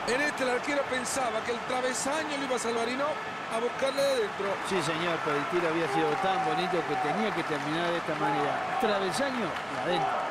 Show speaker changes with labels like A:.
A: En este el arquero pensaba que el travesaño lo iba a salvar y no, a buscarle de adentro.
B: Sí, señor, pero el tiro había sido tan bonito que tenía que terminar de esta manera. Travesaño y adentro.